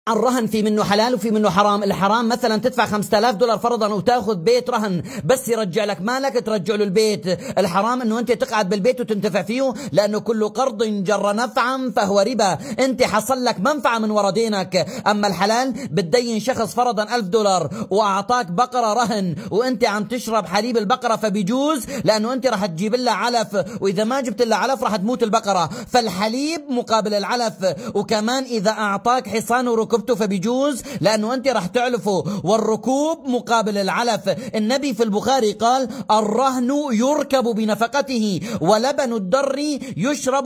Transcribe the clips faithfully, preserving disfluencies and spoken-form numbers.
الرهن في منه حلال وفي منه حرام. الحرام مثلا تدفع خمسة آلاف دولار فرضا وتاخذ بيت رهن بس يرجع لك مالك ترجع له البيت. الحرام انه انت تقعد بالبيت وتنتفع فيه، لانه كل قرض جر نفعا فهو ربا، انت حصل لك منفعه من ورا دينك. اما الحلال بتدين شخص فرضا ألف دولار واعطاك بقره رهن وانت عم تشرب حليب البقره فبيجوز، لانه انت راح تجيب لها علف، واذا ما جبت لها علف راح تموت البقره، فالحليب مقابل العلف. وكمان اذا اعطاك حصان وركبته فبيجوز لأنه أنت رح تعلفه، والركوب مقابل العلف. النبي في البخاري قال: الرهن يركب بنفقته ولبن الدر يشرب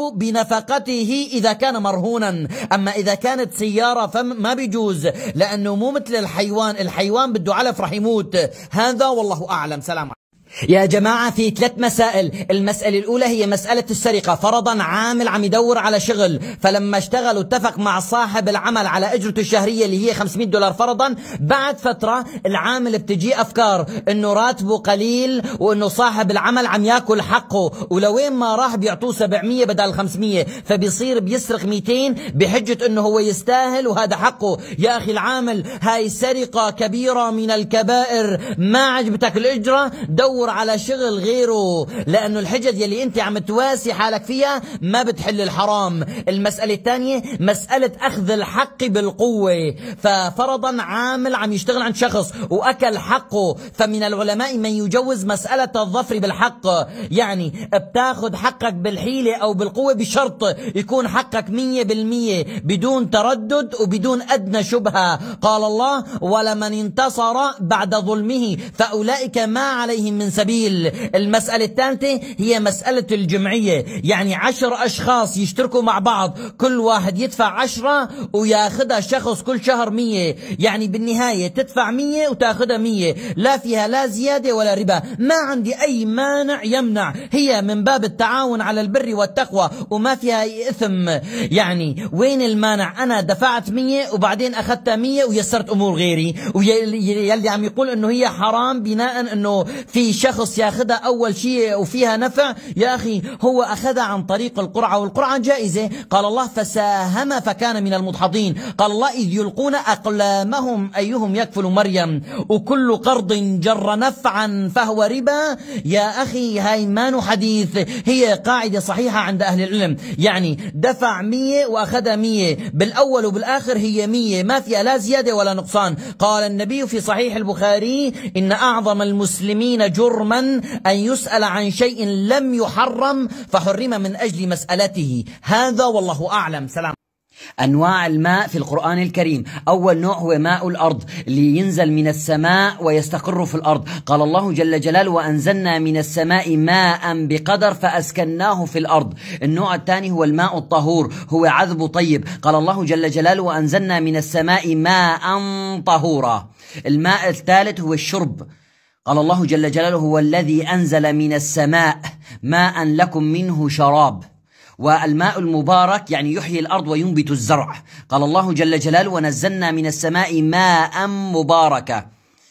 بنفقته إذا كان مرهونا. أما إذا كانت سيارة فما بيجوز، لأنه مو مثل الحيوان، الحيوان بده علف رح يموت. هذا والله أعلم. سلام. يا جماعة في ثلاث مسائل. المسألة الأولى هي مسألة السرقة. فرضا عامل عم يدور على شغل، فلما اشتغل واتفق مع صاحب العمل على أجرته الشهرية اللي هي خمسمئة دولار فرضا، بعد فترة العامل بتجي أفكار إنه راتبه قليل وإنه صاحب العمل عم ياكل حقه، ولوين ما راح بيعطوه سبعمئة بدل خمسمئة، فبيصير بيسرق مئتين بحجة إنه هو يستاهل وهذا حقه. يا أخي العامل، هاي سرقة كبيرة من الكبائر. ما عجبتك الإجرة دور على شغل غيره، لأنه الحجج يلي أنت عم تواسي حالك فيها ما بتحل الحرام. المسألة الثانية مسألة أخذ الحق بالقوة. ففرضا عامل عم يشتغل عند شخص وأكل حقه، فمن العلماء من يجوز مسألة الظفر بالحق، يعني بتاخذ حقك بالحيلة أو بالقوة بشرط يكون حقك مية بالمية بدون تردد وبدون أدنى شبهة. قال الله: ولمن انتصر بعد ظلمه فأولئك ما عليهم من سبيل. المسألة الثالثة هي مسألة الجمعية، يعني عشر أشخاص يشتركوا مع بعض، كل واحد يدفع عشرة وياخدها شخص كل شهر مية، يعني بالنهاية تدفع مية وتاخدها مية، لا فيها لا زيادة ولا ربا. ما عندي أي مانع يمنع، هي من باب التعاون على البر والتقوى وما فيها أي إثم. يعني وين المانع؟ أنا دفعت مية وبعدين أخذتها مية ويسرت أمور غيري، ويلي عم يقول إنه هي حرام بناء إنه في شخص ياخذها أول شيء وفيها نفع. يا أخي هو أخذها عن طريق القرعة، والقرعة جائزة. قال الله: فساهم فكان من المدحضين. قال الله: إذ يلقون أقلامهم أيهم يكفل مريم. وكل قرض جر نفعا فهو ربا. يا أخي هاي ما حديث، هي قاعدة صحيحة عند أهل العلم، يعني دفع مية وأخذها مية، بالأول وبالآخر هي مية، ما فيها لا زيادة ولا نقصان. قال النبي في صحيح البخاري: إن أعظم المسلمين جرما أن يسأل عن شيء لم يحرم فحرم من أجل مسألته. هذا والله أعلم. سلام. أنواع الماء في القرآن الكريم. أول نوع هو ماء الأرض اللي ينزل من السماء ويستقر في الأرض. قال الله جل جلاله: وأنزلنا من السماء ماء بقدر فأسكناه في الأرض. النوع الثاني هو الماء الطهور، هو عذب طيب. قال الله جل جلاله: وأنزلنا من السماء ماء طهورا. الماء الثالث هو الشرب. قال الله جل جلاله: هو الذي أنزل من السماء ماء لكم منه شراب. والماء المبارك يعني يحيي الأرض وينبت الزرع. قال الله جل جلاله: ونزلنا من السماء ماء مباركا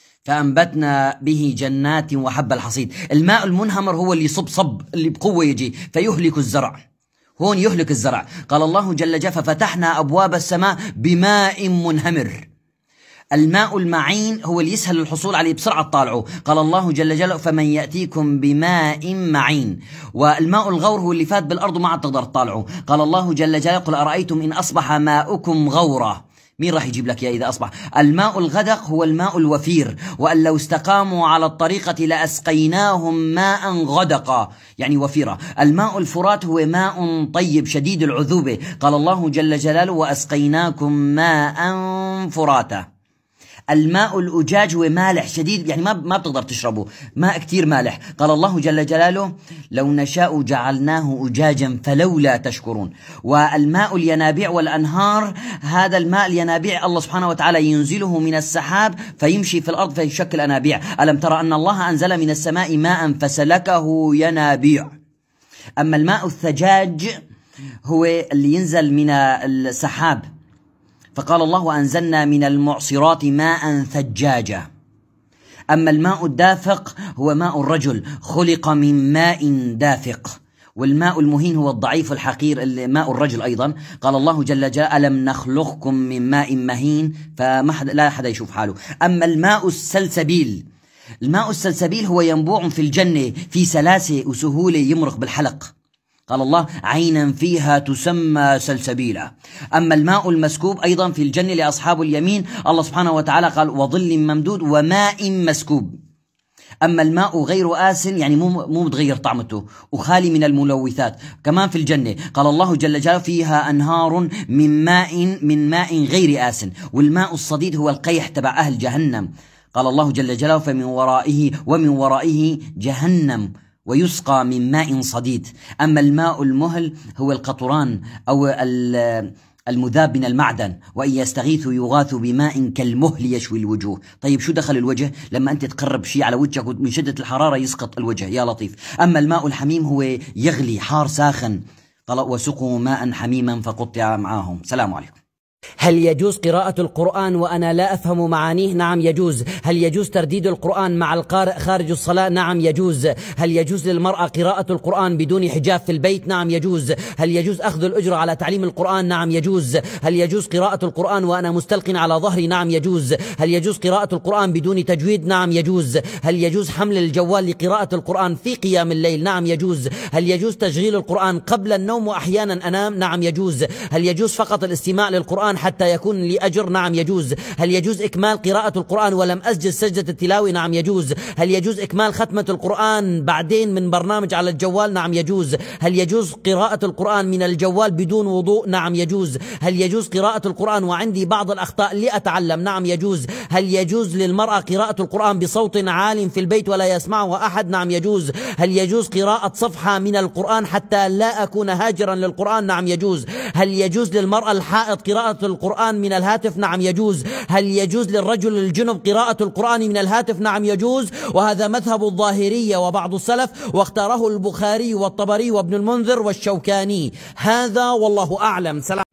فأنبتنا به جنات وحب الحصيد. الماء المنهمر هو اللي صب صب اللي بقوة يجي فيهلك الزرع، هون يهلك الزرع. قال الله جل جلاله: ففتحنا أبواب السماء بماء منهمر. الماء المعين هو اللي يسهل الحصول عليه بسرعة طالعه. قال الله جل جلاله: فمن يأتيكم بماء معين. والماء الغور هو اللي فات بالأرض وما عاد تقدر تطالعه. قال الله جل جلاله: قل أرأيتم إن أصبح ماؤكم غورا. مين راح يجيب لك يا إذا أصبح؟ الماء الغدق هو الماء الوفير، وأن لو استقاموا على الطريقة لأسقيناهم ماء غدقا يعني وفيرا. الماء الفرات هو ماء طيب شديد العذوبة. قال الله جل جلاله: وأسقيناكم ماء فراتا. الماء الأجاج هو مالح شديد، يعني ما ما بتقدر تشربه، ماء كتير مالح. قال الله جل جلاله: لو نشاء جعلناه أجاجا فلولا تشكرون. والماء الينابيع والأنهار، هذا الماء الينابيع الله سبحانه وتعالى ينزله من السحاب فيمشي في الأرض فيشكل أنابيع. ألم ترى أن الله أنزل من السماء ماء فسلكه ينابيع. أما الماء الثجاج هو اللي ينزل من السحاب. فقال الله: وأنزلنا من المعصرات ماء ثجاجا. أما الماء الدافق هو ماء الرجل، خلق من ماء دافق. والماء المهين هو الضعيف الحقير، ماء الرجل أيضا. قال الله جل جلاله: ألم نخلقكم من ماء مهين، فما حد لا حدا يشوف حاله. أما الماء السلسبيل، الماء السلسبيل هو ينبوع في الجنة في سلاسة وسهولة يمرق بالحلق. قال الله: عينا فيها تسمى سلسبيلا. أما الماء المسكوب أيضا في الجنة لأصحاب اليمين، الله سبحانه وتعالى قال: وظل ممدود وماء مسكوب. أما الماء غير آسن يعني مو مو متغير طعمته وخالي من الملوثات، كمان في الجنة قال الله جل جلاله: فيها أنهار من ماء من ماء غير آسن. والماء الصديد هو القيح تبع أهل جهنم. قال الله جل جلاله: فمن ورائه ومن ورائه جهنم ويسقى من ماء صديد. أما الماء المهل هو القطران أو المذاب من المعدن، وإن يستغيثوا يغاثوا بماء كالمهل يشوي الوجوه. طيب شو دخل الوجه؟ لما أنت تقرب شيء على وجهك ومن شدة الحرارة يسقط الوجه، يا لطيف. أما الماء الحميم هو يغلي حار ساخن. قال: وسقوا ماء حميما فقطع معاهم. سلام عليكم. هل يجوز قراءة القرآن وأنا لا أفهم معانيه؟ نعم يجوز. هل يجوز ترديد القرآن مع القارئ خارج الصلاة؟ نعم يجوز. هل يجوز للمرأة قراءة القرآن بدون حجاب في البيت؟ نعم يجوز. هل يجوز أخذ الأجرة على تعليم القرآن؟ نعم يجوز. هل يجوز قراءة القرآن وأنا مستلق على ظهري؟ نعم يجوز. هل يجوز قراءة القرآن بدون تجويد؟ نعم يجوز. هل يجوز حمل الجوال لقراءة القرآن في قيام الليل؟ نعم يجوز. هل يجوز تشغيل القرآن قبل النوم وأحيانا أنام؟ نعم يجوز. هل يجوز فقط الاستماع للقرآن حتى يكون لي أجر؟ نعم يجوز. هل يجوز إكمال قراءة القرآن ولم أسجد سجدة التلاوة؟ نعم يجوز. هل يجوز إكمال ختمة القرآن بعدين من برنامج على الجوال؟ نعم يجوز. هل يجوز قراءة القرآن من الجوال بدون وضوء؟ نعم يجوز. هل يجوز قراءة القرآن وعندي بعض الأخطاء لأتعلم؟ نعم يجوز. هل يجوز للمرأة قراءة القرآن بصوت عال في البيت ولا يسمعه أحد؟ نعم يجوز. هل يجوز قراءة صفحة من القرآن حتى لا أكون هاجرا للقرآن؟ نعم يجوز. هل يجوز للمرأة الحائض قراءة القرآن من الهاتف؟ نعم يجوز. هل يجوز للرجل الجنب قراءة القرآن من الهاتف؟ نعم يجوز. وهذا مذهب الظاهرية وبعض السلف، واختاره البخاري والطبري وابن المنذر والشوكاني. هذا والله أعلم. سلام.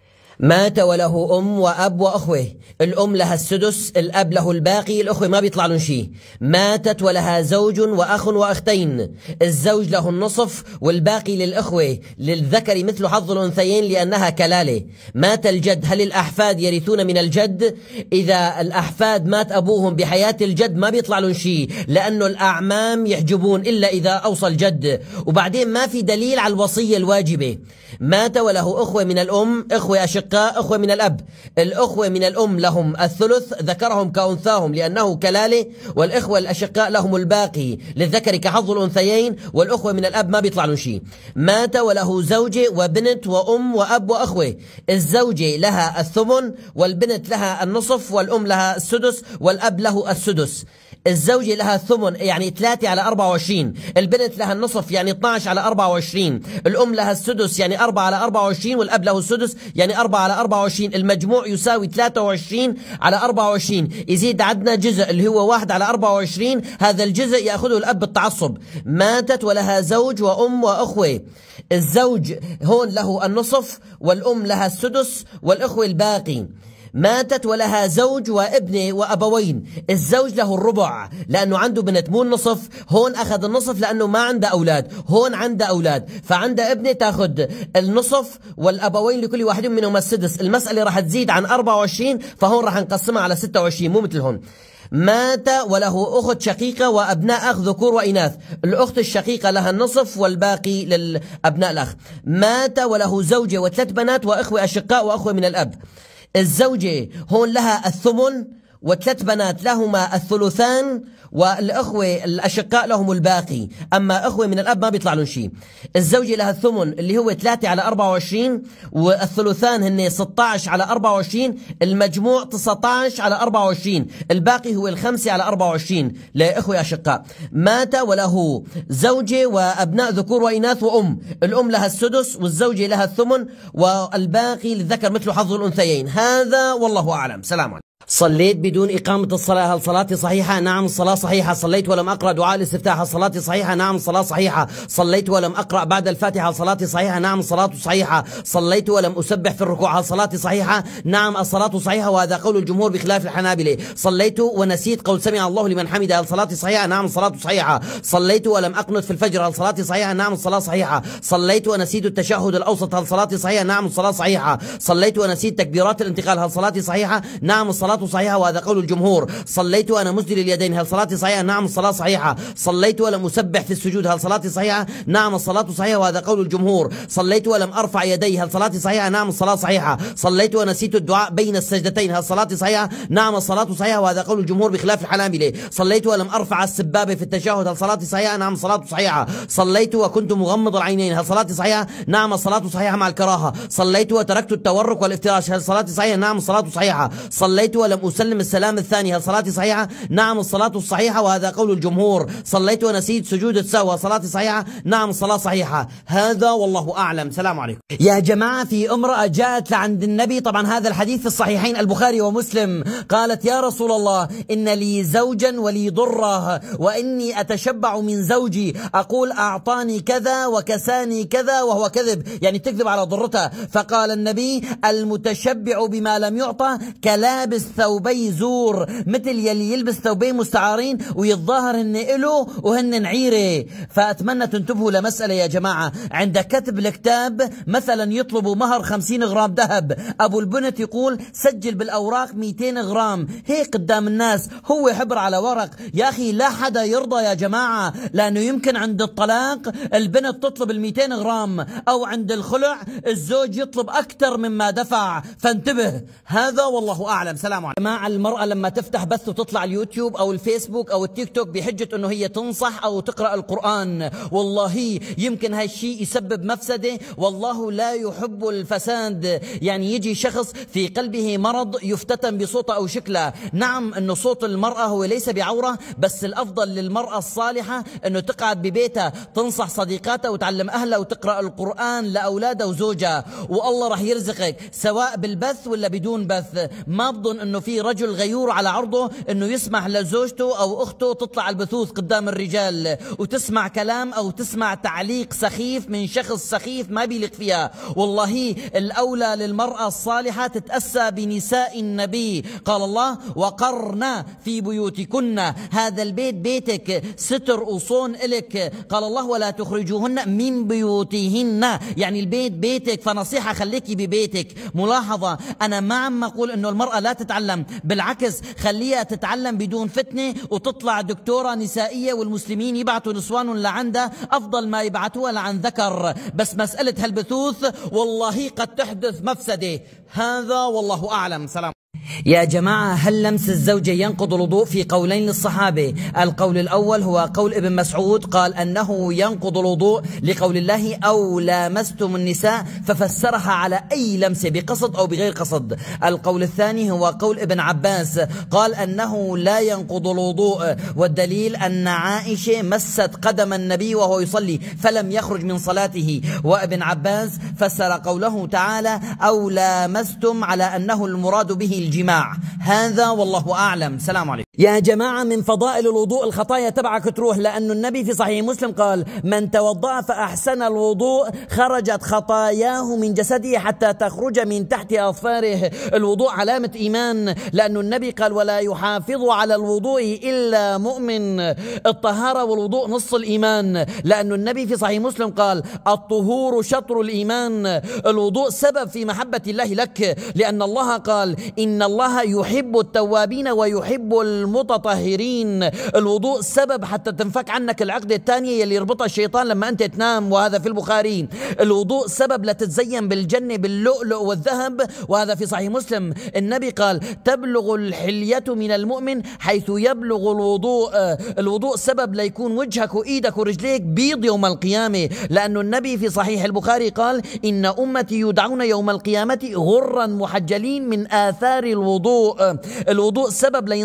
مات وله أم وأب وأخوة، الأم لها السدس، الأب له الباقي، الأخوة ما بيطلع لهم شيء. ماتت ولها زوج وأخ وأختين، الزوج له النصف والباقي للأخوة، للذكر مثل حظ الأنثيين لأنها كلالة. مات الجد، هل الأحفاد يرثون من الجد؟ إذا الأحفاد مات أبوهم بحياة الجد ما بيطلع لهم شيء، لأنه الأعمام يحجبون إلا إذا أوصى الجد. وبعدين ما في دليل على الوصية الواجبة. مات وله أخوة من الأم، أخوة أشقاء، أخوة من الأب. الأخوة من الأم لهم الثلث، ذكرهم كأنثاهم لأنه كلالة، والإخوة الأشقاء لهم الباقي، للذكر كحظ الأنثيين، والأخوة من الأب ما بيطلع لهم شيء. مات وله زوجة وبنت وأم وأب وأخوة، الزوجة لها الثمن والبنت لها النصف والأم لها السدس والأب له السدس. الزوجة لها الثمن يعني ثلاثة على أربعة وعشرين، البنت لها النصف يعني اثناشر على أربعة وعشرين، الأم لها السدس يعني أربعة على أربعة وعشرين، والأب له السدس يعني أربعة على أربعة وعشرين. المجموع يساوي ثلاثة وعشرين على أربعة وعشرين. يزيد عندنا جزء اللي هو واحد على أربعة وعشرين، هذا الجزء يأخذه الأب بالتعصب. ماتت ولها زوج وأم وأخوة، الزوج هون له النصف والأم لها السدس والأخوة الباقي. ماتت ولها زوج وابنه وأبوين، الزوج له الربع لأنه عنده بنت، مو النصف. هون أخذ النصف لأنه ما عنده أولاد، هون عنده أولاد، فعنده ابنه تأخذ النصف والأبوين لكل واحد منهم السدس. المسألة راح تزيد عن أربعة وعشرين، فهون راح نقسمها على ستة وعشرين مو مثل هون. مات وله أخت شقيقة وأبناء أخ ذكور وإناث، الأخت الشقيقة لها النصف والباقي للأبناء الأخ. مات وله زوجة وثلاث بنات وأخوة أشقاء وأخوة من الأب، الزوجة هون لها الثمن وثلاث بنات لهما الثلثان، والأخوة الأشقاء لهم الباقي. أما أخوة من الأب ما بيطلع لهم شيء. الزوجة لها الثمن اللي هو ثلاثة على أربعة وعشرين، والثلثان هن ستة عشر على أربعة وعشرين، المجموع تسعة عشر على أربعة وعشرين، الباقي هو الخمسة على أربعة وعشرين لأخوة أشقاء. مات وله زوجة وأبناء ذكور وإناث وأم، الأم لها السدس والزوجة لها الثمن والباقي للذكر مثل حظ الأنثيين. هذا والله أعلم. سلام عليكم. صليت بدون إقامة الصلاة، هل صلاتي صحيحة؟ نعم الصلاة صحيحة. صليت ولم أقرأ دعاء الاستفتاح، هل صلاتي صحيحة؟ نعم الصلاة صحيحة. صليت ولم أقرأ بعد الفاتحة، هل صلاتي صحيحة؟ نعم الصلاة صحيحة. صليت ولم أسبح في الركوع، هل صلاتي صحيحة؟ نعم الصلاة صحيحة، وهذا قول الجمهور بخلاف الحنابلة. صليت ونسيت قول سمع الله لمن حمده، هل صلاتي صحيحة؟ نعم الصلاة صحيحة. صليت ولم أقنت في الفجر، هل صلاتي صحيحة؟ نعم الصلاة صحيحة. صليت ونسيت التشهد الأوسط، هل صلاتي صحيحة؟ نعم الصلاة صحيحة. صليت ونسيت تكبيرات الانتقال، هل صلاتي صحيحة؟ نعم الصلاة صحيحة، وهذا قول الجمهور. صليت وأنا مسدل اليدين، هل صلاتي صحيحة؟ نعم الصلاة صحيحة. صليت ولم أسبح في السجود، هل صلاتي صحيحة؟ نعم الصلاة صحيحة، وهذا قول الجمهور. صليت ولم أرفع يدي، هل صلاتي صحيحة؟ نعم الصلاة صحيحة. صليت ونسيت الدعاء بين السجدتين، هل صلاتي صحيحة؟ نعم الصلاة صحيحة، وهذا قول الجمهور بخلاف الحنابلة. صليت ولم أرفع السبابة في التشهد، هل صلاتي صحيحة؟ نعم الصلاة صحيحة. صليت وكنت مغمض العينين، هل صلاتي صحيحة؟ نعم الصلاة صحيحة مع الكراهة. صليت وتركت التورك والافتراش، هل صلاتي صحيحة؟ نعم الصلاة صحيحة. صليت ولم أسلم السلام الثاني، هل صلاتي صحيحة؟ نعم الصلاة الصحيحة، وهذا قول الجمهور. صليت ونسيت سجود السهو، صلاتي صحيحة؟ نعم الصلاة صحيحة. هذا والله أعلم. سلام عليكم. يا جماعة، في امرأة جاءت لعند النبي، طبعا هذا الحديث في الصحيحين البخاري ومسلم، قالت: يا رسول الله، إن لي زوجا ولي ضرة، وإني أتشبع من زوجي، أقول أعطاني كذا وكساني كذا وهو كذب، يعني تكذب على ضرتها. فقال النبي: المتشبع بما لم يعطى كلابس ثوبي زور، مثل يلي يلبس ثوبين مستعارين ويتظاهر هن إله وهن نعيرة. فأتمنى تنتبهوا لمسألة يا جماعة، عند كتب الكتاب مثلا يطلبوا مهر خمسين غرام ذهب، أبو البنت يقول سجل بالأوراق مئتين غرام، هيك قدام الناس، هو حبر على ورق. يا أخي لا حدا يرضى يا جماعة، لأنه يمكن عند الطلاق البنت تطلب المئتين غرام، أو عند الخلع الزوج يطلب أكثر مما دفع، فانتبه. هذا والله أعلم. سلام عليكم. جماعة، المرأة لما تفتح بث وتطلع اليوتيوب أو الفيسبوك أو التيك توك بحجة أنه هي تنصح أو تقرأ القرآن، والله يمكن هالشيء يسبب مفسدة، والله لا يحب الفساد. يعني يجي شخص في قلبه مرض يفتتن بصوته أو شكله. نعم أنه صوت المرأة هو ليس بعورة، بس الأفضل للمرأة الصالحة أنه تقعد ببيتها تنصح صديقاتها وتعلم أهلها وتقرأ القرآن لأولادها وزوجها، والله رح يرزقك سواء بالبث ولا بدون بث. ما بظن أنه في رجل غيور على عرضه أنه يسمح لزوجته أو أخته تطلع البثوث قدام الرجال وتسمع كلام أو تسمع تعليق سخيف من شخص سخيف ما بيليق فيها. والله الأولى للمرأة الصالحة تتأسى بنساء النبي. قال الله: وقرنا في بيوتكن، هذا البيت بيتك، ستر وصون إلك. قال الله: ولا تخرجوهن من بيوتهن، يعني البيت بيتك، فنصيحة خليكي ببيتك. ملاحظة، أنا ما عم أقول أنه المرأة لا تتعلم، بالعكس خليها تتعلم بدون فتنة وتطلع دكتورة نسائية، والمسلمين يبعثوا نسوان لعندها أفضل ما يبعثوها لعن ذكر. بس مسألة هالبثوث والله قد تحدث مفسدة. هذا والله أعلم. سلام. يا جماعة، هل لمس الزوجة ينقض الوضوء؟ في قولين للصحابة. القول الأول هو قول ابن مسعود، قال أنه ينقض الوضوء لقول الله: أو لامستم النساء، ففسرها على أي لمسة بقصد أو بغير قصد. القول الثاني هو قول ابن عباس، قال أنه لا ينقض الوضوء، والدليل أن عائشة مست قدم النبي وهو يصلي فلم يخرج من صلاته. وابن عباس فسر قوله تعالى: أو لامستم على أنه المراد به الجماع. هذا والله أعلم. سلام عليكم. يا جماعة، من فضائل الوضوء الخطايا تبعك تروح، لأن النبي في صحيح مسلم قال: من توضأ فأحسن الوضوء خرجت خطاياه من جسده حتى تخرج من تحت أظفاره. الوضوء علامة إيمان، لأن النبي قال: ولا يحافظ على الوضوء إلا مؤمن. الطهارة والوضوء نص الإيمان، لأن النبي في صحيح مسلم قال: الطهور شطر الإيمان. الوضوء سبب في محبة الله لك، لأن الله قال: إن الله يحب التوابين ويحب المتطهرين. الوضوء سبب حتى تنفك عنك العقدة الثانية يلي يربطها الشيطان لما أنت تنام، وهذا في البخاري. الوضوء سبب لتتزين بالجنة باللؤلؤ والذهب، وهذا في صحيح مسلم. النبي قال: تبلغ الحلية من المؤمن حيث يبلغ الوضوء. الوضوء سبب ليكون وجهك وإيدك ورجليك بيض يوم القيامة، لأن النبي في صحيح البخاري قال: إن أمتي يدعون يوم القيامة غرا محجلين من آثار الوضوء. الوضوء سبب لينصرف عنك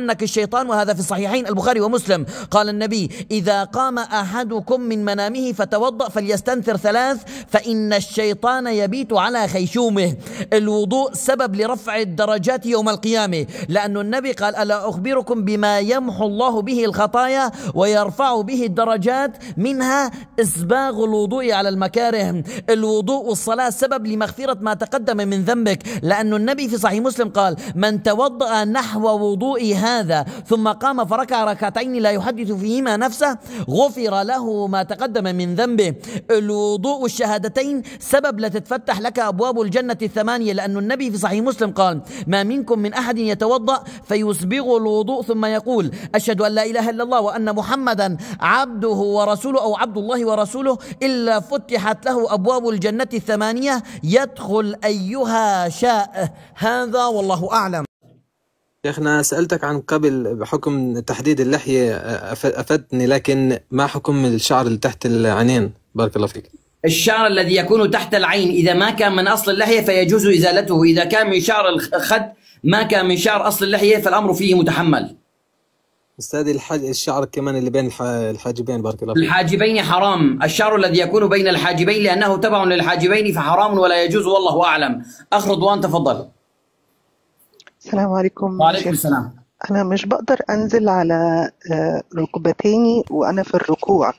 يفتنك الشيطان، وهذا في الصحيحين البخاري ومسلم. قال النبي: إذا قام أحدكم من منامه فتوضأ فليستنثر ثلاث فإن الشيطان يبيت على خيشومه. الوضوء سبب لرفع الدرجات يوم القيامة، لأن النبي قال: ألا أخبركم بما يمحو الله به الخطايا ويرفع به الدرجات، منها إسباغ الوضوء على المكاره. الوضوء والصلاة سبب لمغفرة ما تقدم من ذنبك، لأن النبي في صحيح مسلم قال: من توضأ نحو وضوء هذا ثم قام فركع ركعتين لا يحدث فيهما نفسه غفر له ما تقدم من ذنبه. الوضوء والشهادتين سبب لتتفتح لك أبواب الجنة الثمانية، لأن النبي في صحيح مسلم قال: ما منكم من أحد يتوضأ فيسبغ الوضوء ثم يقول: أشهد أن لا إله إلا الله وأن محمدا عبده ورسوله أو عبد الله ورسوله، إلا فتحت له أبواب الجنة الثمانية يدخل أيها شاء. هذا والله أعلم. شيخنا، سألتك عن قبل بحكم تحديد اللحية، أفدتني، لكن ما حكم الشعر اللي تحت العينين؟ بارك الله فيك. الشعر الذي يكون تحت العين إذا ما كان من أصل اللحية فيجوز إزالته، إذا كان من شعر الخد ما كان من شعر أصل اللحية فالأمر فيه متحمل. أستاذي الحاج الشعر كمان اللي بين الحاجبين، بارك الله فيك. الحاجبين حرام، الشعر الذي يكون بين الحاجبين لأنه تبع للحاجبين فحرام ولا يجوز، والله أعلم. أخ رضوان تفضل. السلام عليكم. وعليكم السلام. أنا مش بقدر أنزل على ركبتيني وأنا في الركوع،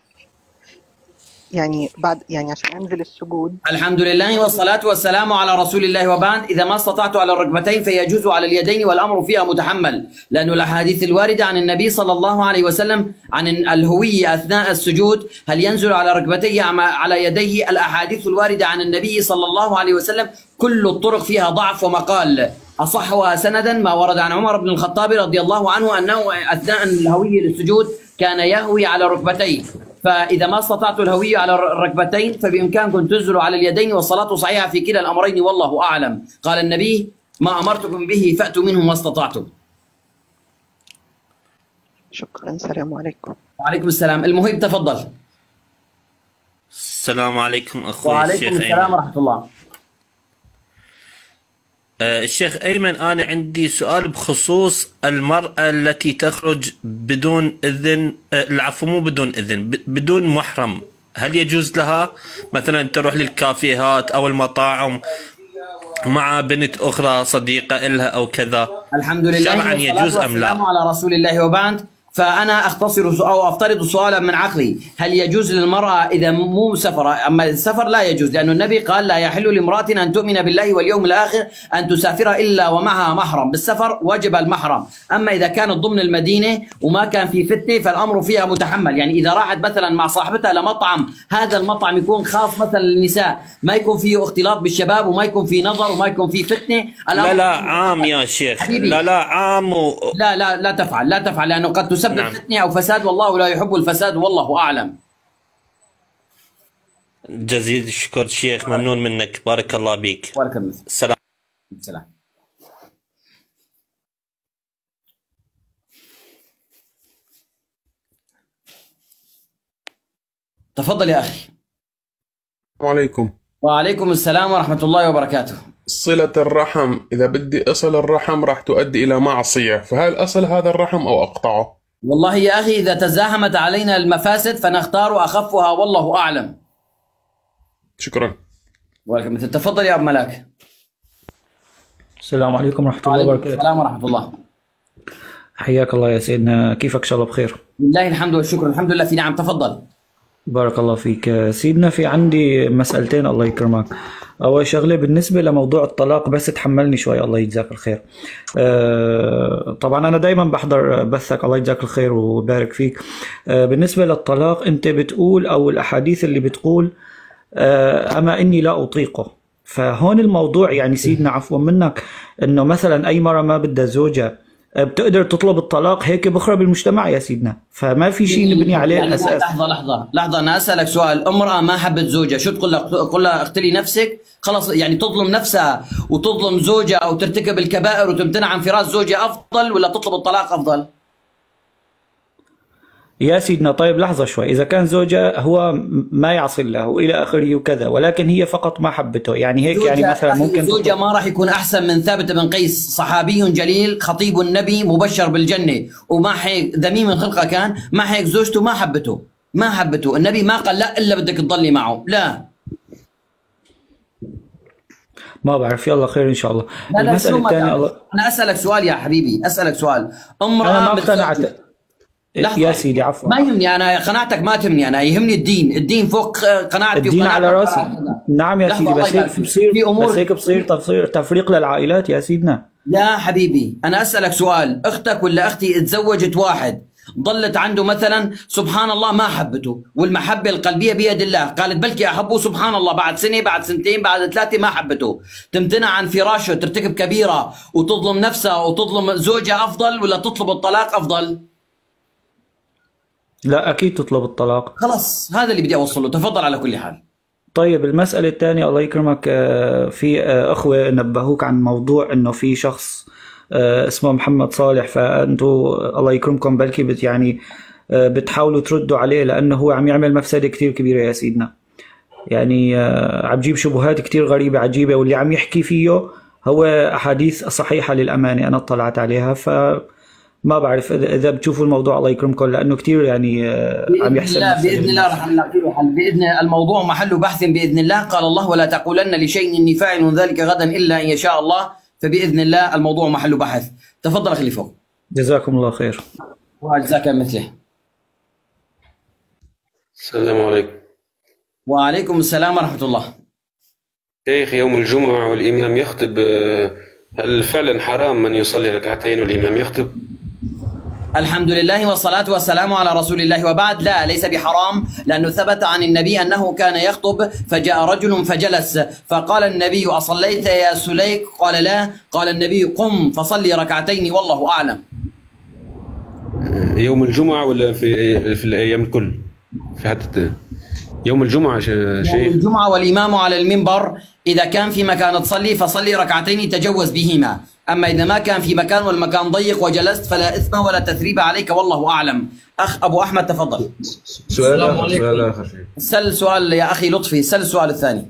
يعني بعد يعني عشان أنزل السجود. الحمد لله والصلاة والسلام على رسول الله، وبعد. إذا ما استطعت على الركبتين فيجوز على اليدين، والأمر فيها متحمل، لأن الأحاديث الواردة عن النبي صلى الله عليه وسلم عن الهوية أثناء السجود هل ينزل على ركبتيه على يديه، الأحاديث الواردة عن النبي صلى الله عليه وسلم كل الطرق فيها ضعف ومقال. أصحها سندا ما ورد عن عمر بن الخطاب رضي الله عنه أنه أثناء الهوية للسجود كان يهوي على ركبتيه، فإذا ما استطعت الهوية على الركبتين فبإمكانكم تنزلوا على اليدين، والصلاة صحيحة في كلا الأمرين والله أعلم. قال النبي: ما أمرتكم به فأتوا منه ما استطعتم. شكرا. السلام عليكم. وعليكم السلام. المهم تفضل. السلام عليكم أخوي وعليكم الشيخ السلام أيمن. ورحمة الله. آه الشيخ أيمن، أنا عندي سؤال بخصوص المرأة التي تخرج بدون إذن، آه العفو مو بدون إذن، بدون محرم، هل يجوز لها مثلا تروح للكافيهات أو المطاعم مع بنت أخرى صديقة إلها أو كذا؟ الحمد لله شرعا يجوز أم لا؟ والسلام على رسول الله، وبعد. فأنا أختصر أو أفترض سؤالا من عقلي: هل يجوز للمرأة إذا مو سفر؟ أما السفر لا يجوز، لأن النبي قال: لا يحل لامرأة أن تؤمن بالله واليوم الآخر أن تسافر إلا ومعها محرم. بالسفر وجب المحرم. أما إذا كانت ضمن المدينة وما كان في فتنة فالأمر فيها متحمل، يعني إذا راحت مثلا مع صاحبتها لمطعم، هذا المطعم يكون خاص مثلا للنساء، ما يكون فيه اختلاط بالشباب وما يكون فيه نظر وما يكون فيه فتنة. لا لا عام يا شيخ. حبيبي. لا لا عام و... لا لا لا تفعل، لا تفعل، لأنه قد تسبب نعم. فتنة أو فساد، والله لا يحب الفساد والله أعلم. جزيل الشكر شيخ، ممنون منك، بارك الله بك. بارك الله. السلام. السلام. تفضل يا أخي. السلام عليكم. وعليكم السلام ورحمة الله وبركاته. صلة الرحم، إذا بدي أصل الرحم راح تؤدي إلى معصية، فهل أصل هذا الرحم أو أقطعه؟ والله يا أخي إذا تزاحمت علينا المفاسد فنختار أخفها والله أعلم. شكرا. ولكم تفضل يا أبو ملاك. السلام عليكم ورحمة الله وبركاته. السلام ورحمة الله. حياك الله يا سيدنا، كيفك؟ إن شاء الله بخير. لله الحمد والشكر، الحمد لله في نعم. تفضل. بارك الله فيك سيدنا. في عندي مسألتين الله يكرمك. أول شغلة بالنسبة لموضوع الطلاق، بس تحملني شوي الله يجزاك الخير. أه طبعا أنا دايما بحضر بثك الله يجزاك الخير وبارك فيك. أه بالنسبة للطلاق أنت بتقول أو الأحاديث اللي بتقول أه أما إني لا أطيقه، فهون الموضوع يعني سيدنا عفوا منك إنه مثلا أي مرة ما بدها زوجها بتقدر تطلب الطلاق، هيك بخرب المجتمع يا سيدنا، فما في شيء نبني عليه يعني الأساس. لحظة لحظة لحظة أنا أسألك سؤال. امرأة ما حبت زوجها شو تقول لها؟ تقول لها اقتلي نفسك؟ خلص يعني تظلم نفسها وتظلم زوجها أو ترتكب الكبائر وتمتنع عن فراش زوجها أفضل، ولا تطلب الطلاق أفضل؟ يا سيدنا طيب لحظة شوي، إذا كان زوجها هو ما يعصي الله وإلى آخره وكذا، ولكن هي فقط ما حبته، يعني هيك يعني مثلا ممكن زوجها ما راح يكون أحسن من ثابت بن قيس، صحابي جليل خطيب النبي مبشر بالجنة، وما هيك ذميم الخلقة كان، ما هيك زوجته ما حبته، ما حبته، النبي ما قال لا إلا بدك تضلي معه، لا ما بعرف. يلا خير إن شاء الله. لا لا المسألة الثانية الله... أنا أسألك سؤال يا حبيبي، أسألك سؤال. امرأة أنا ما اقتنعت. يا سيدي عفوا. ما يهمني أنا قناعتك، ما تهمني أنا، يهمني الدين، الدين فوق قناعتي. الدين على راسي. نعم يا سيدي، بس هيك بصير في أمور، بس هيك بصير تفصيل تفريق للعائلات يا سيدنا. لا حبيبي أنا أسألك سؤال، أختك ولا أختي تزوجت واحد ضلت عنده مثلا سبحان الله ما حبته، والمحبة القلبية بيد الله، قالت بلكي أحبه سبحان الله، بعد سنة بعد سنتين بعد ثلاثة ما حبته، تمتنع عن فراشه، ترتكب كبيرة وتظلم نفسها وتظلم زوجها، أفضل ولا تطلب الطلاق أفضل؟ لا أكيد تطلب الطلاق. خلاص هذا اللي بدي أوصله، تفضل على كل حال. طيب المسألة الثانية الله يكرمك، في أخوة نبهوك عن موضوع إنه في شخص اسمه محمد صالح، فأنتوا الله يكرمكم بلكي بت يعني بتحاولوا تردوا عليه، لأنه هو عم يعمل مفسدة كتير كبيرة يا سيدنا، يعني عم جيب شبهات كتير غريبة عجيبة، واللي عم يحكي فيه هو أحاديث صحيحة للأمانة أنا اطلعت عليها، فما بعرف إذا بتشوفوا الموضوع الله يكرمكم، لأنه كتير يعني عم يحصل. لا بإذن الله رح نلاقي له حل، بإذن الموضوع محل بحث بإذن الله، قال الله ولا تقولن لشيء إني فاعل ذلك غدا إلا إن يشاء الله، فبإذن الله الموضوع محل بحث. تفضل أخي فوق. جزاكم الله خير. وجزاك مثله. السلام عليكم. وعليكم السلام ورحمة الله. شيخ، يوم الجمعة والإمام يخطب، هل فعلا حرام من يصلي ركعتين والإمام يخطب؟ الحمد لله والصلاة والسلام على رسول الله، وبعد. لا ليس بحرام، لأنه ثبت عن النبي أنه كان يخطب فجاء رجل فجلس، فقال النبي أصليت يا سليك؟ قال لا، قال النبي قم فصلي ركعتين والله أعلم. يوم الجمعة ولا في في الأيام الكل؟ في حتى يوم الجمعة شيخ. يوم الجمعة والإمام على المنبر، إذا كان في مكان تصلي فصلي ركعتين تجوز بهما، أما إذا ما كان في مكان والمكان ضيق وجلست فلا إثم ولا تثريب عليك والله أعلم. أخ أبو أحمد تفضل. سؤال آخر. سؤال آخر. سل سؤال يا أخي لطفي، سل السؤال الثاني.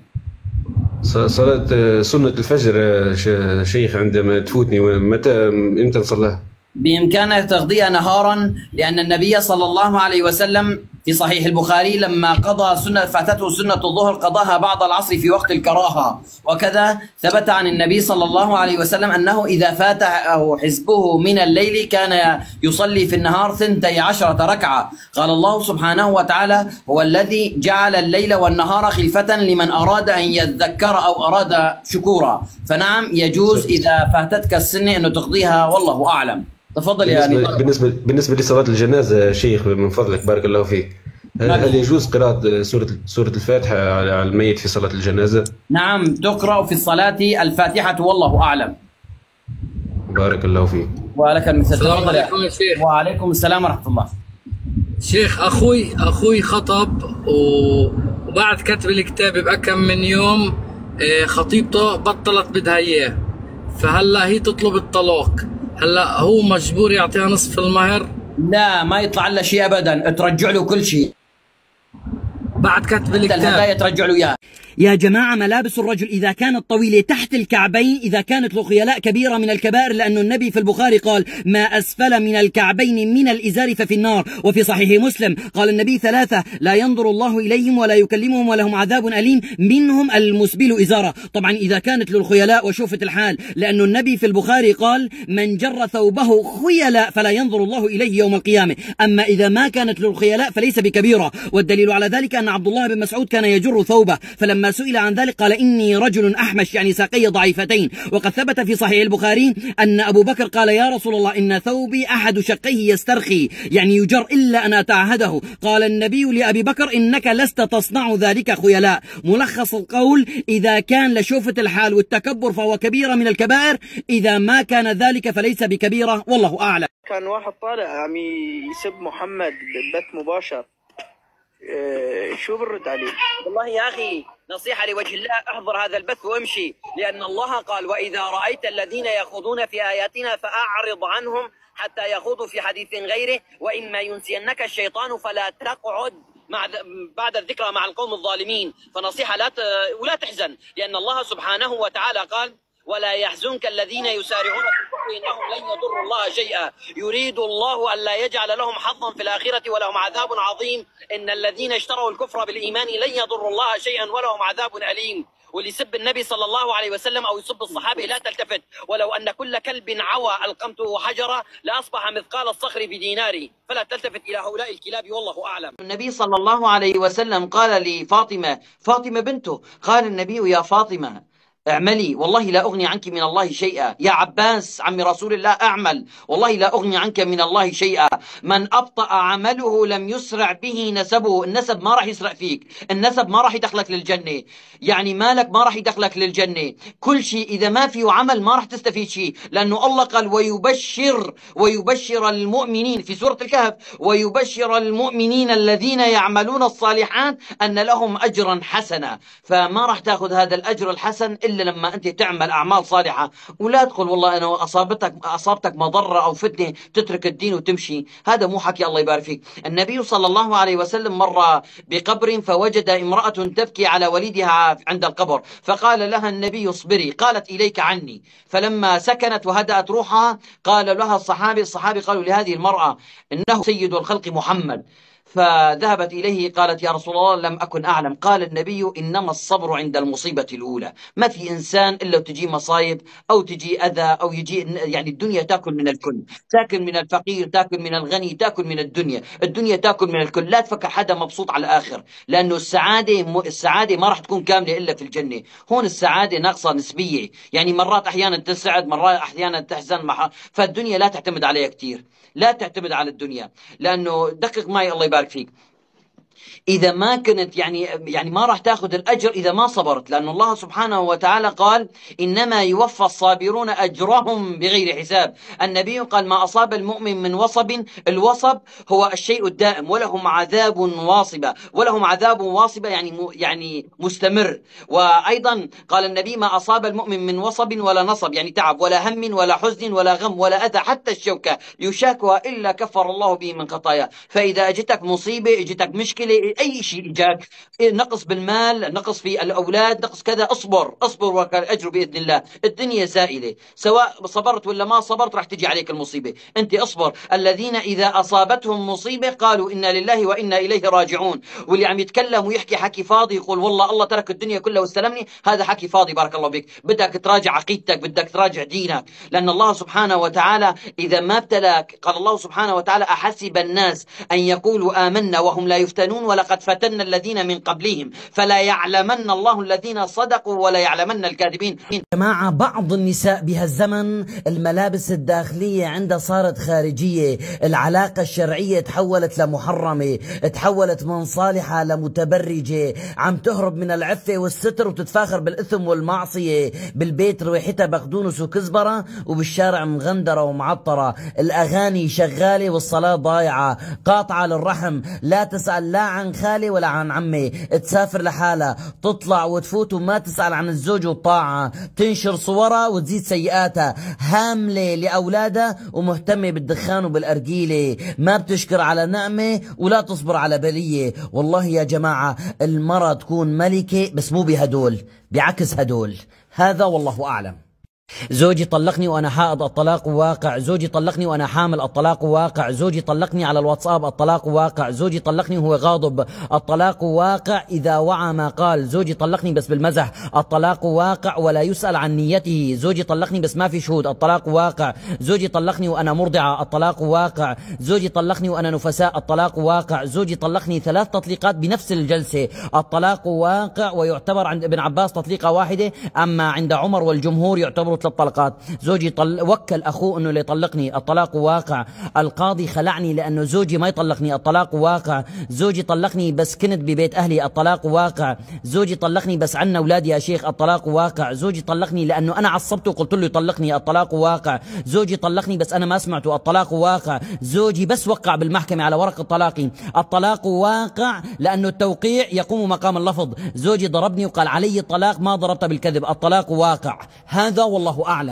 صلاة سنة الفجر شيخ عندما تفوتني متى إمتى نصليها؟ بإمكانك تقضيها نهارا، لأن النبي صلى الله عليه وسلم في صحيح البخاري لما قضى سنة فاتته سنة الظهر قضاها بعد العصر في وقت الكراهة، وكذا ثبت عن النبي صلى الله عليه وسلم أنه إذا فاته حزبه من الليل كان يصلي في النهار ثنتي عشرة ركعة. قال الله سبحانه وتعالى هو الذي جعل الليل والنهار خلفة لمن أراد أن يذكر أو أراد شكورا، فنعم يجوز إذا فاتتك السنة أنه تقضيها والله أعلم. تفضل يا بالنسبة, بالنسبة بالنسبة لصلاة الجنازة شيخ من فضلك بارك الله فيك، هل, هل يجوز قراءة سورة سورة الفاتحة على الميت في صلاة الجنازة؟ نعم تقرأ في الصلاة الفاتحة والله أعلم. بارك الله فيك. ولك المثل. تفضل يا شيخ. وعليكم السلام ورحمة الله. شيخ أخوي أخوي خطب وبعد كتب الكتاب بأكم من يوم خطيبته بطلت بدها إياه، فهلا هي تطلب الطلاق، هلا هو مجبور يعطيها نصف المهر؟ لا ما يطلع له شيء ابدا، ترجع له كل شيء بعد كتب الكتاب، الهدايا ترجع له اياه. يا جماعة ملابس الرجل إذا كانت طويلة تحت الكعبين، إذا كانت له خيلاء كبيرة من الكبائر، لأن النبي في البخاري قال ما أسفل من الكعبين من الإزار ففي النار، وفي صحيح مسلم قال النبي ثلاثة لا ينظر الله إليهم ولا يكلمهم ولهم عذاب أليم، منهم المسبل إزارة. طبعا إذا كانت له الخيلاء وشوفة الحال، لأن النبي في البخاري قال من جر ثوبه خيلاء فلا ينظر الله إليه يوم القيامة. أما إذا ما كانت له الخيلاء فليس بكبيرة، والدليل على ذلك أن عبد الله بن مسعود كان يجر ثوبه، فلما سئل عن ذلك قال إني رجل أحمش، يعني ساقي ضعيفتين. وقد ثبت في صحيح البخاري أن أبو بكر قال يا رسول الله إن ثوبي أحد شقيه يسترخي، يعني يجر إلا أن أتعهده. قال النبي لأبي بكر إنك لست تصنع ذلك خيلاء. ملخص القول إذا كان لشوفة الحال والتكبر فهو كبيرة من الكبائر، إذا ما كان ذلك فليس بكبيرة والله أعلم. كان واحد طالع عم يسب محمد ببث مباشر، إيه شو برد عليه؟ والله يا أخي نصيحة لوجه الله احضر هذا البث وامشي، لأن الله قال وإذا رأيت الذين يخوضون في آياتنا فأعرض عنهم حتى يخوضوا في حديث غيره، وإما ينسينك الشيطان فلا تقعد مع بعد الذكرى مع القوم الظالمين. فنصيحة لا ولا تحزن، لأن الله سبحانه وتعالى قال: ولا يحزنك الذين يسارعون في الكفر إنهم لن يضروا الله شيئا يريد الله ألا يجعل لهم حظا في الآخرة ولهم عذاب عظيم. إن الذين اشتروا الكفر بالإيمان لن يضروا الله شيئا ولهم عذاب أليم. واللي يسب النبي صلى الله عليه وسلم أو يسب الصحابة لا تلتفت، ولو أن كل كلب عوى ألقمته حجرة لأصبح مثقال الصخر بديناري، فلا تلتفت إلى هؤلاء الكلاب والله أعلم. النبي صلى الله عليه وسلم قال لفاطمة، فاطمة بنته، قال النبي: يا فاطمة اعملي والله لا أغني عنك من الله شيئا. يا عباس عم رسول الله اعمل والله لا أغني عنك من الله شيئا. من أبطأ عمله لم يسرع به نسبه. النسب ما راح يسرع فيك، النسب ما راح يدخلك للجنة، يعني مالك ما راح يدخلك للجنة. كل شيء إذا ما فيه عمل ما راح تستفيد شيء، لأنه الله قال: ويبشر ويبشر المؤمنين في سورة الكهف: ويبشر المؤمنين الذين يعملون الصالحات أن لهم أجرا حسنا. فما راح تأخذ هذا الأجر الحسن إلا لما أنت تعمل أعمال صالحة. ولا تقول والله أنا أصابتك أصابتك مضرة أو فتنة تترك الدين وتمشي، هذا مو حكي الله يبارك فيك. النبي صلى الله عليه وسلم مر بقبر فوجد امرأة تبكي على وليدها عند القبر، فقال لها النبي: اصبري. قالت: إليك عني. فلما سكنت وهدأت روحها قال لها الصحابي الصحابي قالوا لهذه المرأة: إنه سيد الخلق محمد. فذهبت إليه قالت: يا رسول الله لم أكن أعلم. قال النبي: إنما الصبر عند المصيبة الأولى. ما في إنسان إلا تجي مصايب أو تجي أذى أو يجي، يعني الدنيا تأكل من الكل، تأكل من الفقير، تأكل من الغني، تأكل من الدنيا، الدنيا تأكل من الكل. لا تفكر حدا مبسوط على الآخر، لأنه السعادة السعادة ما راح تكون كاملة إلا في الجنة. هون السعادة ناقصة نسبية، يعني مرات أحيانا تسعد، مرات أحيانا تحزن. فالدنيا لا تعتمد عليها كثير، لا تعتمد على الدنيا، لأنه دقق معي الله يبارك فيك. إذا ما كنت يعني يعني ما راح تاخذ الأجر إذا ما صبرت، لأن الله سبحانه وتعالى قال: إنما يوفى الصابرون أجرهم بغير حساب. النبي قال: ما أصاب المؤمن من وصب، الوصب هو الشيء الدائم، ولهم عذاب واصبة، ولهم عذاب واصبة يعني يعني مستمر. وأيضا قال النبي: ما أصاب المؤمن من وصب ولا نصب، يعني تعب ولا هم ولا حزن ولا غم ولا أذى حتى الشوكة يشاكها إلا كفر الله به من خطايا. فإذا أجتك مصيبة، أجتك مشكلة، أي شيء جاك، نقص بالمال، نقص في الأولاد، نقص كذا، أصبر أصبر والأجر بإذن الله. الدنيا زائلة، سواء صبرت ولا ما صبرت راح تجي عليك المصيبة. أنت أصبر. الذين إذا أصابتهم مصيبة قالوا: إنا لله وإنا إليه راجعون. واللي عم يتكلم ويحكي حكي فاضي يقول والله الله ترك الدنيا كلها واستلمني، هذا حكي فاضي. بارك الله بك. بدك تراجع عقيدتك، بدك تراجع دينك، لأن الله سبحانه وتعالى إذا ما ابتلاك، قال الله سبحانه وتعالى: أحسب الناس أن يقولوا آمنا وهم لا يفتنون ولقد فتنا الذين من قبلهم فلا يعلمن الله الذين صدقوا ولا يعلمن الكاذبين. جماعة، بعض النساء بهالزمن الملابس الداخلية عندها صارت خارجية، العلاقة الشرعية تحولت لمحرمة، تحولت من صالحة لمتبرجة، عم تهرب من العفة والستر وتتفاخر بالإثم والمعصية. بالبيت رويحتها بقدونس وكزبرة، وبالشارع مغندرة ومعطرة. الأغاني شغالة والصلاة ضايعة، قاطعة للرحم، لا تسأل لا عن خالي ولا عن عمي، تسافر لحالها، تطلع وتفوت وما تسأل عن الزوج والطاعة، تنشر صورها وتزيد سيئاتها، هاملة لأولادها ومهتمة بالدخان وبالأرجيلة، ما بتشكر على نعمة ولا تصبر على بلية. والله يا جماعة المرأة تكون ملكة بس مو بهدول، بعكس هدول. هذا والله أعلم. زوجي طلقني وأنا حائض، الطلاق واقع. زوجي طلقني وأنا حامل، الطلاق واقع. زوجي طلقني على الواتساب، الطلاق واقع. زوجي طلقني وهو غاضب، الطلاق واقع إذا وعى ما قال. زوجي طلقني بس بالمزح، الطلاق واقع ولا يسأل عن نيته. زوجي طلقني بس ما في شهود، الطلاق واقع. زوجي طلقني وأنا مرضعة، الطلاق واقع. زوجي طلقني وأنا نفساء، الطلاق واقع. زوجي طلقني ثلاث تطليقات بنفس الجلسة، الطلاق واقع. ويعتبر عند ابن عباس تطليقة واحدة، أما عند عمر والجمهور يعتبر ثلاث طلقات. زوجي طل... وكل أخوه أنه ليطلقني، الطلاق واقع. القاضي خلعني لأنه زوجي ما يطلقني، الطلاق واقع. زوجي طلقني بس كنت ببيت أهلي، الطلاق واقع. زوجي طلقني بس عنا أولادي يا شيخ، الطلاق واقع. زوجي طلقني لأنه أنا عصبته وقلت له يطلقني، الطلاق واقع. زوجي طلقني بس أنا ما سمعته، الطلاق واقع. زوجي بس وقع بالمحكمة على ورقة طلاقي، الطلاق واقع، لأنه التوقيع يقوم مقام اللفظ. زوجي ضربني وقال علي الطلاق، ما ضربت بالكذب، الطلاق واقع. هذا والله أعلم.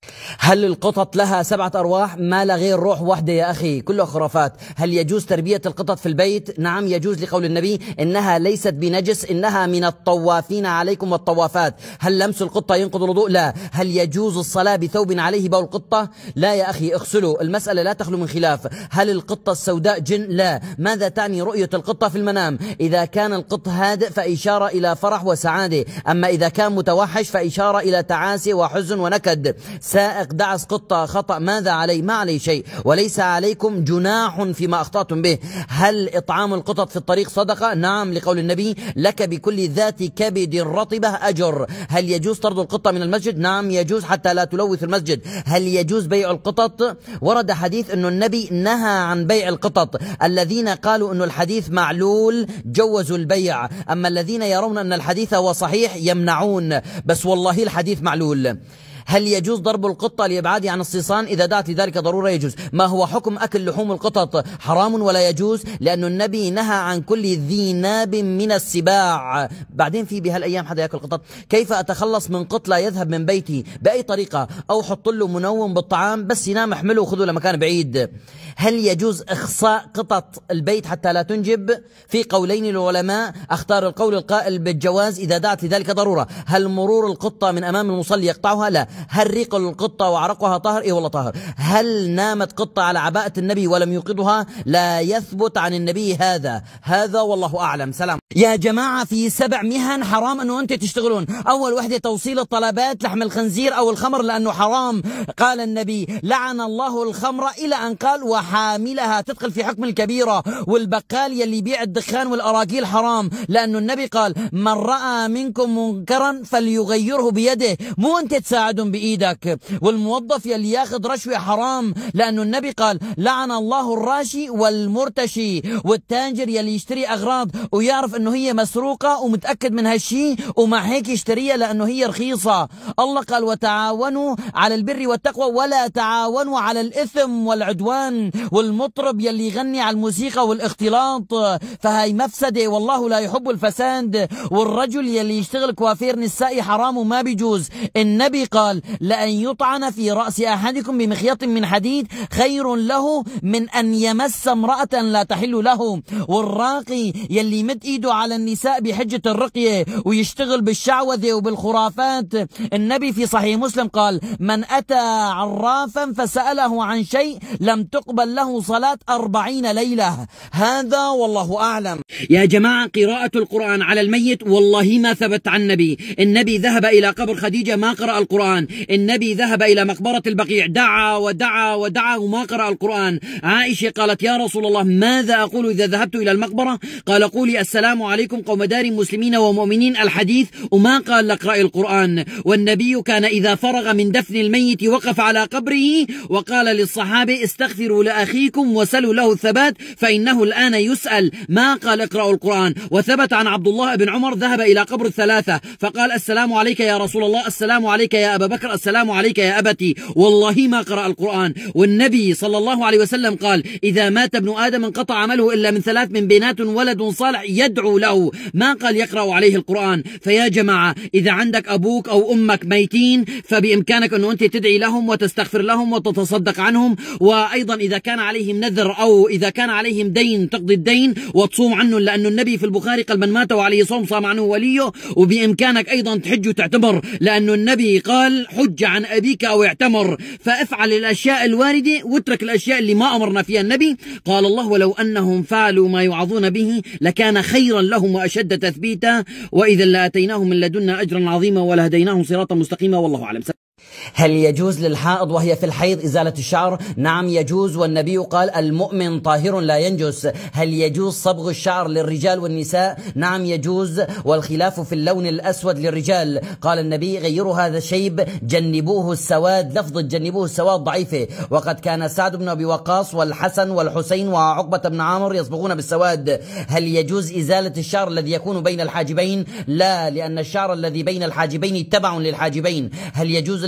هل القطط لها سبعة أرواح؟ ما لا غير روح واحدة يا أخي، كله خرافات. هل يجوز تربية القطط في البيت؟ نعم يجوز، لقول النبي إنها ليست بنجس، إنها من الطوافين عليكم والطوافات. هل لمس القطة ينقض الوضوء؟ لا. هل يجوز الصلاة بثوب عليه بول القطة؟ لا يا أخي، اغسلوا، المسألة لا تخلو من خلاف. هل القطة السوداء جن؟ لا. ماذا تعني رؤية القطة في المنام؟ إذا كان القط هادئ فإشارة إلى فرح وسعادة، أما إذا كان متوحش فإشارة إلى تعاسة وحزن ونكد. سائق دعس قطة خطأ، ماذا عليه؟ ما عليه شيء، وليس عليكم جناح فيما أخطأتم به. هل إطعام القطط في الطريق صدقة؟ نعم، لقول النبي لك بكل ذات كبد رطبة أجر. هل يجوز طرد القطة من المسجد؟ نعم يجوز، حتى لا تلوث المسجد. هل يجوز بيع القطط؟ ورد حديث أن النبي نهى عن بيع القطط. الذين قالوا أن الحديث معلول جوزوا البيع، أما الذين يرون أن الحديث هو صحيح يمنعون، بس والله الحديث معلول. هل يجوز ضرب القطة لإبعادها عن الصيصان؟ إذا دعت لذلك ضرورة يجوز. ما هو حكم أكل لحوم القطط؟ حرام ولا يجوز، لأن النبي نهى عن كل ذي ناب من السباع. بعدين في بهالأيام حدا يأكل قطط. كيف أتخلص من قط لا يذهب من بيتي؟ بأي طريقة؟ أو حط له منوم بالطعام، بس ينام احمله وخذه لمكان بعيد. هل يجوز إخصاء قطط البيت حتى لا تنجب؟ في قولين للعلماء، أختار القول القائل بالجواز إذا دعت لذلك ضرورة. هل مرور القطة من أمام المصلي يقطعها؟ لا. هل ريق القطة وعرقها طاهر؟ إيه والله طاهر. هل نامت قطة على عباءة النبي ولم يوقظها؟ لا يثبت عن النبي هذا. هذا والله أعلم. سلام. يا جماعة، في سبع مهن حرام أنه أنت تشتغلون. أول وحدة توصيل الطلبات، لحم الخنزير أو الخمر، لأنه حرام. قال النبي لعن الله الخمر، إلى أن قال وحاملها، تدخل في حكم الكبيرة. والبقال يلي يبيع الدخان والأراجيل حرام، لأنه النبي قال من رأى منكم منكرا فليغيره بيده، مو أنت تساعدهم بإيدك. والموظف يلي ياخذ رشوة حرام، لأنه النبي قال لعن الله الراشي والمرتشي. والتاجر يلي يشتري أغراض ويعرف أنه هي مسروقة ومتأكد من هالشي ومع هيك يشتريها لأنه هي رخيصة. الله قال وتعاونوا على البر والتقوى ولا تعاونوا على الإثم والعدوان. والمطرب يلي يغني على الموسيقى والاختلاط، فهي مفسدة والله لا يحب الفساد. والرجل يلي يشتغل كوافير نسائي حرام وما بيجوز. النبي قال لأن يطعن في رأس أحدكم بمخيط من حديد خير له من أن يمس امرأة لا تحل له. والراقي يلي يمد إيده على النساء بحجة الرقية ويشتغل بالشعوذة وبالخرافات، النبي في صحيح مسلم قال من أتى عرافا فسأله عن شيء لم تقبل له صلاة أربعين ليلة. هذا والله أعلم. يا جماعة، قراءة القرآن على الميت والله ما ثبت عن النبي. النبي ذهب إلى قبر خديجة ما قرأ القرآن. النبي ذهب إلى مقبرة البقيع دعا ودعا ودعا وما قرأ القرآن. عائشة قالت يا رسول الله ماذا أقول إذا ذهبت إلى المقبرة؟ قال قولي السلام عليكم قوم دار مسلمين ومؤمنين الحديث، وما قال اقرأ القرآن. والنبي كان إذا فرغ من دفن الميت وقف على قبره وقال للصحابة استغفروا لأخيكم وسلوا له الثبات فإنه الآن يسأل، ما قال اقرأوا القرآن. وثبت عن عبد الله بن عمر ذهب إلى قبر الثلاثة فقال السلام عليك يا رسول الله، السلام عليك يا أبا بكر، السلام عليك يا أبتي، والله ما قرأ القرآن. والنبي صلى الله عليه وسلم قال إذا مات ابن آدم انقطع عمله إلا من ثلاث، من بينات ولد صالح يدعو له، ما قال يقرأ عليه القرآن. فيا جماعة، إذا عندك أبوك أو أمك ميتين فبإمكانك أنه أنت تدعي لهم وتستغفر لهم وتتصدق عنهم. وأيضا إذا كان عليهم نذر أو إذا كان عليهم دين تقضي الدين وتصوم عنه، لأن النبي في البخاري قال من مات وعليه صوم صام عنه وليه. وبإمكانك أيضا تحج وتعتمر، لأن النبي قال حج عن أبيك أو اعتمر. فافعل الأشياء الواردة واترك الأشياء اللي ما أمرنا فيها النبي. قال الله ولو أنهم فعلوا ما يوعظون به لكان خيرا لهم وأشد تثبيتا وإذا لآتيناهم من لدنا أجرا عظيما ولهديناهم صراطا مستقيما والله أعلم. هل يجوز للحائض وهي في الحيض إزالة الشعر؟ نعم يجوز، والنبي قال المؤمن طاهر لا ينجس. هل يجوز صبغ الشعر للرجال والنساء؟ نعم يجوز، والخلاف في اللون الأسود للرجال. قال النبي غيروا هذا الشيب جنبوه السواد. لفظ جنبوه السواد ضعيفة، وقد كان سعد بن أبي وقاص والحسن والحسين وعقبة بن عامر يصبغون بالسواد. هل يجوز إزالة الشعر الذي يكون بين الحاجبين؟ لا، لأن الشعر الذي بين الحاجبين تبع للحاجبين. هل يجوز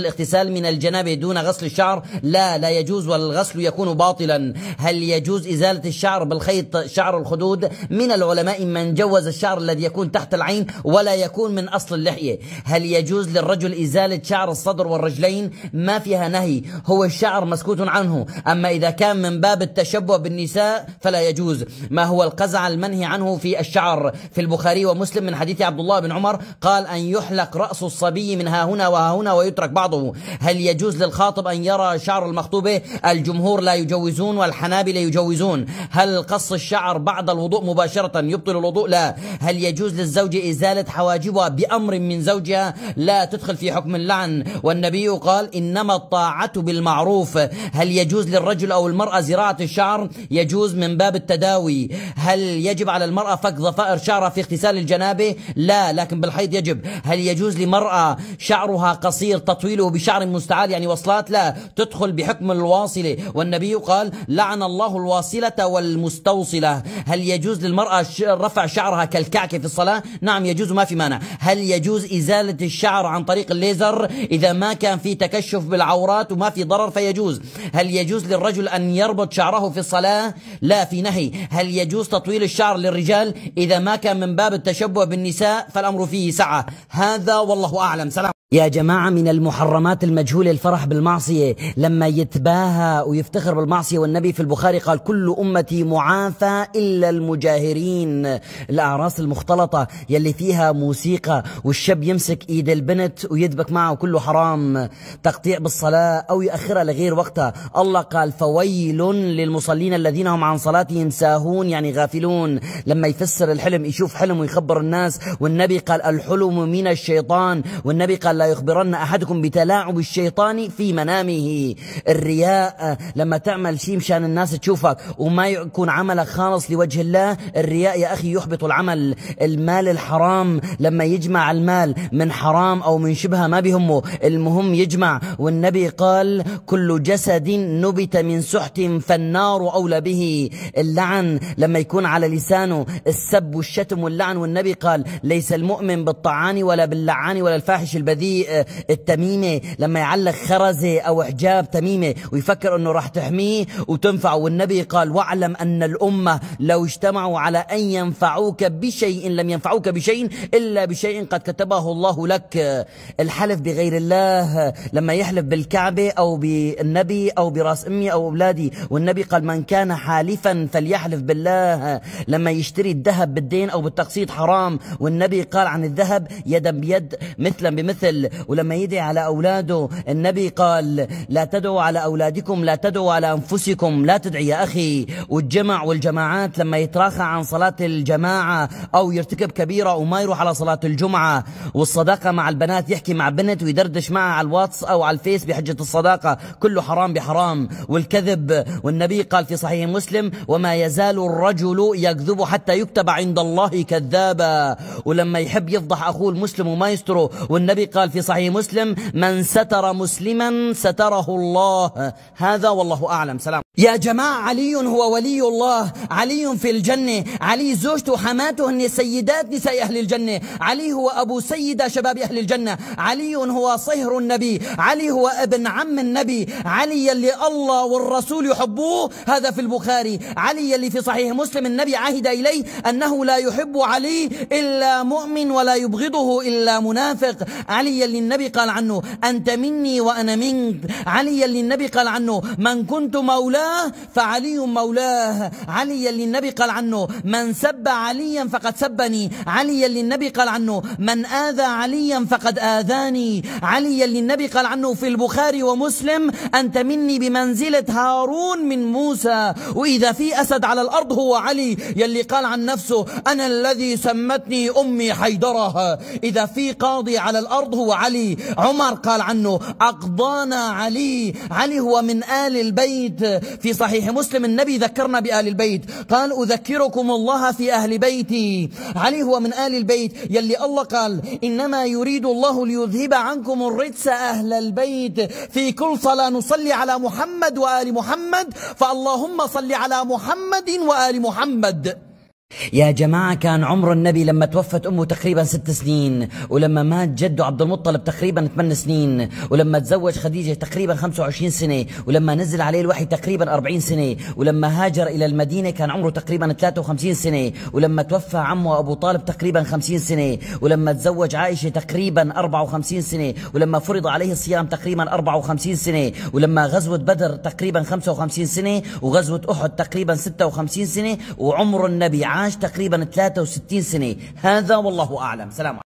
الاغتسال من الجنابة دون غسل الشعر؟ لا لا يجوز، والغسل يكون باطلا. هل يجوز إزالة الشعر بالخيط شعر الخدود؟ من العلماء من جوز الشعر الذي يكون تحت العين ولا يكون من أصل اللحية. هل يجوز للرجل إزالة شعر الصدر والرجلين؟ ما فيها نهي، هو الشعر مسكوت عنه، أما إذا كان من باب التشبه بالنساء فلا يجوز. ما هو القزع المنهي عنه في الشعر؟ في البخاري ومسلم من حديث عبد الله بن عمر قال أن يحلق رأس الصبي من ها هنا وها هنا ويترك بعضه. هل يجوز للخاطب أن يرى شعر المخطوبة؟ الجمهور لا يجوزون والحنابلة يجوزون. هل قص الشعر بعد الوضوء مباشرة يبطل الوضوء؟ لا. هل يجوز للزوجة إزالة حواجبها بأمر من زوجها؟ لا تدخل في حكم اللعن، والنبي قال إنما الطاعة بالمعروف. هل يجوز للرجل أو المرأة زراعة الشعر؟ يجوز من باب التداوي. هل يجب على المرأة فك ضفائر شعرها في اغتسال الجنابة؟ لا، لكن بالحيض يجب. هل يجوز لمرأة شعرها قصير تطويله بشعر مستعار يعني وصلات؟ لا، تدخل بحكم الواصلة، والنبي قال لعن الله الواصلة والمستوصلة. هل يجوز للمرأة رفع شعرها كالكعكة في الصلاة؟ نعم يجوز، ما في مانع. هل يجوز إزالة الشعر عن طريق الليزر إذا ما كان في تكشف بالعورات وما في ضرر فيجوز؟ هل يجوز للرجل أن يربط شعره في الصلاة؟ لا، في نهي. هل يجوز تطويل الشعر للرجال إذا ما كان من باب التشبه بالنساء؟ فالأمر فيه سعة. هذا والله أعلم. سلام. يا جماعة، من المحرمات المجهولة الفرح بالمعصية، لما يتباهى ويفتخر بالمعصية، والنبي في البخاري قال كل أمتي معافى إلا المجاهرين. الأعراس المختلطة يلي فيها موسيقى والشاب يمسك إيد البنت ويدبك معه كله حرام. تقطيع بالصلاة أو يأخرها لغير وقتها، الله قال فويل للمصلين الذين هم عن صلاتهم ساهون يعني غافلون. لما يفسر الحلم يشوف حلم ويخبر الناس، والنبي قال الحلم من الشيطان، والنبي قال لا يخبرن أحدكم بتلاعب الشيطان في منامه. الرياء لما تعمل شيء مشان الناس تشوفك وما يكون عملك خالص لوجه الله، الرياء يا أخي يحبط العمل. المال الحرام لما يجمع المال من حرام أو من شبهة ما بيهمه، المهم يجمع. والنبي قال كل جسد نبت من سحت فالنار أولى به. اللعن لما يكون على لسانه السب والشتم واللعن، والنبي قال ليس المؤمن بالطعان ولا باللعان ولا الفاحش البذيء. التميمة لما يعلق خرزة أو حجاب تميمة ويفكر أنه راح تحميه وتنفعه، والنبي قال واعلم أن الأمة لو اجتمعوا على أن ينفعوك بشيء لم ينفعوك بشيء إلا بشيء قد كتبه الله لك. الحلف بغير الله لما يحلف بالكعبة أو بالنبي أو براس أمي أو أولادي، والنبي قال من كان حالفا فليحلف بالله. لما يشتري الذهب بالدين أو بالتقسيط حرام، والنبي قال عن الذهب يدا بيد مثلا بمثل. ولما يدعي على أولاده، النبي قال لا تدعوا على أولادكم لا تدعوا على أنفسكم، لا تدعي يا أخي. والجمع والجماعات لما يتراخى عن صلاة الجماعة أو يرتكب كبيرة وما يروح على صلاة الجمعة. والصداقة مع البنات، يحكي مع بنت ويدردش معها على الواتس أو على الفيس بحجة الصداقة، كله حرام بحرام. والكذب، والنبي قال في صحيح مسلم وما يزال الرجل يكذب حتى يكتب عند الله كذابا. ولما يحب يفضح أخوه المسلم وما يستره، والنبي قال في صحيح مسلم من ستر مسلما ستره الله. هذا والله أعلم. سلام. يا جماعة، علي هو ولي الله، علي في الجنة، علي زوجته وحماته هن سيدات نساء أهل الجنة، علي هو أبو سيدة شباب أهل الجنة، علي هو صهر النبي، علي هو ابن عم النبي، علي اللي الله والرسول يحبوه، هذا في البخاري. علي اللي في صحيح مسلم النبي عهد إليه أنه لا يحب علي إلا مؤمن ولا يبغضه إلا منافق. علي اللي النبي قال عنه أنت مني وأنا منك. علي اللي النبي قال عنه من كنت مولاه فعلي مولاه. علي اللي النبي قال عنه من سب عليا فقد سبني. علي اللي النبي قال عنه من آذى عليا فقد آذاني. علي اللي النبي قال عنه في البخاري ومسلم أنت مني بمنزلة هارون من موسى. وإذا في أسد على الأرض هو علي يلي قال عن نفسه أنا الذي سمتني أمي حيدرة. إذا في قاضي على الأرض هو علي. عمر قال عنه أقضانا علي. علي هو من آل البيت. في صحيح مسلم النبي ذكرنا بآل البيت، قال أذكركم الله في أهل بيتي. علي هو من آل البيت يلي الله قال إنما يريد الله ليذهب عنكم الرجس أهل البيت. في كل صلاة نصلي على محمد وآل محمد، فاللهم صل على محمد وآل محمد. يا جماعة كان عمر النبي لما توفت أمه تقريبا ست سنين، ولما مات جده عبد المطلب تقريبا ثمان سنين، ولما تزوج خديجة تقريبا خمسة وعشرين سنة، ولما نزل عليه الوحي تقريبا أربعين سنة، ولما هاجر إلى المدينة كان عمره تقريبا ثلاثة وخمسين سنة، ولما توفى عمه أبو طالب تقريبا خمسين سنة، ولما تزوج عائشة تقريبا أربعة وخمسين سنة، ولما فرض عليه الصيام تقريبا أربعة وخمسين سنة، ولما غزوة بدر تقريبا خمسة وخمسين سنة، وغزوة أحد تقريبا ستة وخمسين سنة، وعمر النبي عاش تقريبا ثلاثة وستين سنة. هذا والله أعلم. سلام عليكم.